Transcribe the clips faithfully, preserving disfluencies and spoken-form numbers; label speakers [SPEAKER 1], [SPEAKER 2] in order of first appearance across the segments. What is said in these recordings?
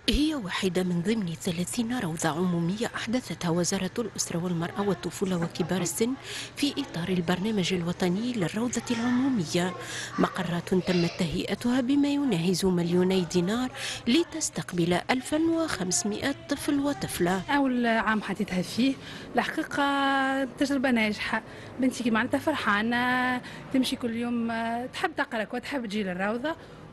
[SPEAKER 1] هي واحدة من ضمن ثلاثين روضة عمومية أحدثتها وزارة الأسرة والمرأة والطفولة وكبار السن في إطار البرنامج الوطني للروضة العمومية. مقرات تمت تهيئتها بما يناهز مليوني دينار لتستقبل ألف وخمسمائة طفل وطفلة.
[SPEAKER 2] أول عام حطيتها فيه الحقيقة تجربة ناجحة. بنتي كي معناتها فرحانة، تمشي كل يوم، آه، تحب تقرا وتحب تجي للروضة،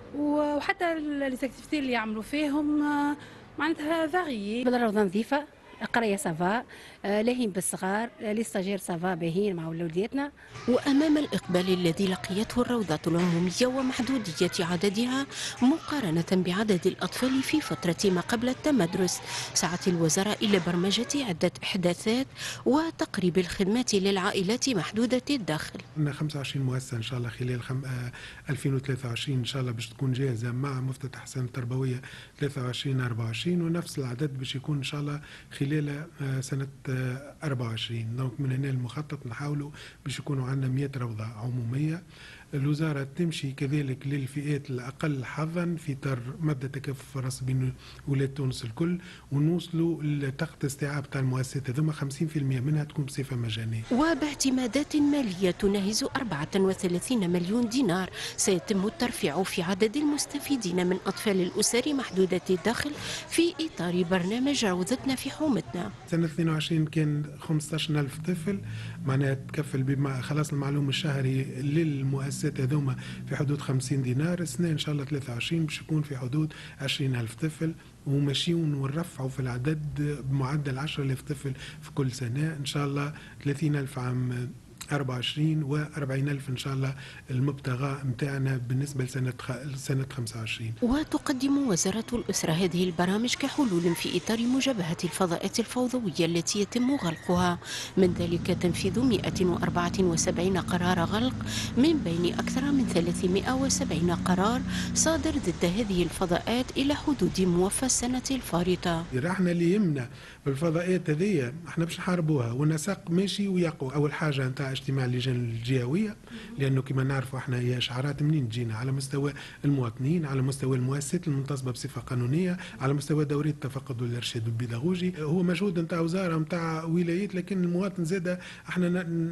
[SPEAKER 2] وحتى ليزاكتيفيتي اللي يعملوا فيهم آه، معناتها فاغيي.
[SPEAKER 3] الروضة نظيفة، قرية سافا، آه، لاهين بالصغار، آه، لي ستاجير سافا باهين مع ولودياتنا.
[SPEAKER 1] وأمام الإقبال الذي لقيته الروضة العمومية ومحدودية عددها مقارنة بعدد الأطفال في فترة ما قبل التمدرس، سعت الوزارة إلى برمجة عدة إحداثات وتقريب الخدمات للعائلات محدودة الدخل.
[SPEAKER 4] عندنا خمسة وعشرين مؤسسة إن شاء الله خلال خم... آه، ألفين وثلاثة وعشرين إن شاء الله باش تكون جاهزة مع مفتتح السنة التربوية ثلاثة وعشرين أربعة وعشرين، ونفس العدد باش يكون إن شاء الله خلال آه، سنة آه، أربعة وعشرين. دونك من هنا المخطط نحاولوا باش يكونوا عندنا مئة روضة عمومية. الوزارة تمشي كذلك للفئات الأقل حظا في إطار مبدأ تكافؤ الفرص بين ولاد تونس الكل، ونوصلوا لطاقة استيعاب تاع المؤسسات هذوما خمسين بالمئة منها تكون بصفة مجانية.
[SPEAKER 1] وباعتمادات مالية تناهز أربعة وثلاثين مليون دينار سيتم الترفيع في عدد المستفيدين من أطفال الأسر محدودة الدخل في إطار برنامج روضتنا في حومتنا.
[SPEAKER 4] سنة اثنين وعشرين كان خمسة عشر ألف طفل، معناها تكفل بما خلاص المعلوم الشهري للمؤسسات هذوما في حدود خمسين دينار. السنة إن شاء الله ثلاثة وعشرين باش يكون في حدود عشرين ألف طفل، وماشيون ونرفعوا في العدد بمعدل عشرة آلاف طفل في كل سنة إن شاء الله. ثلاثين ألف عام أربعة وعشرين وأربعين ألف إن شاء الله المبتغى متاعنا بالنسبة لسنة خ... سنة خمسة وعشرين.
[SPEAKER 1] وتقدم وزارة الأسرة هذه البرامج كحلول في إطار مجابهة الفضاءات الفوضوية التي يتم غلقها، من ذلك تنفيذ مئة وأربعة وسبعين قرار غلق من بين أكثر من ثلاثمائة وسبعين قرار صادر ضد هذه الفضاءات إلى حدود موفى السنة الفارطة.
[SPEAKER 4] احنا اللي يهمنا بالفضاءات هذه احنا باش نحاربوها، والنسق ماشي ويقوى. أول حاجة نتاع اجتماع اللجان الجهويه، لانه كما نعرفوا احنا هي شعارات منين تجينا؟ على مستوى المواطنين، على مستوى المؤسسات المنتصبه بصفه قانونيه، على مستوى دوريه التفقد والارشاد البيداغوجي. هو مجهود نتاع وزاره نتاع ولايات، لكن المواطن زاده احنا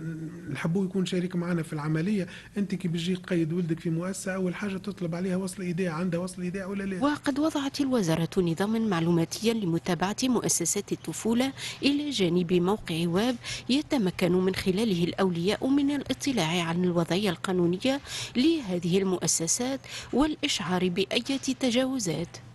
[SPEAKER 4] نحبوه يكون شريك معنا في العمليه. انت كي بتجي تقيد ولدك في مؤسسه اول حاجه تطلب عليها وصل ايداع، عندها وصل ايداع ولا لا؟
[SPEAKER 1] وقد وضعت الوزاره نظاما معلوماتيا لمتابعه مؤسسات الطفوله الى جانب موقع ويب يتمكن من خلاله الأولياء من الاطلاع عن الوضعية القانونية لهذه المؤسسات والإشعار بأي تجاوزات.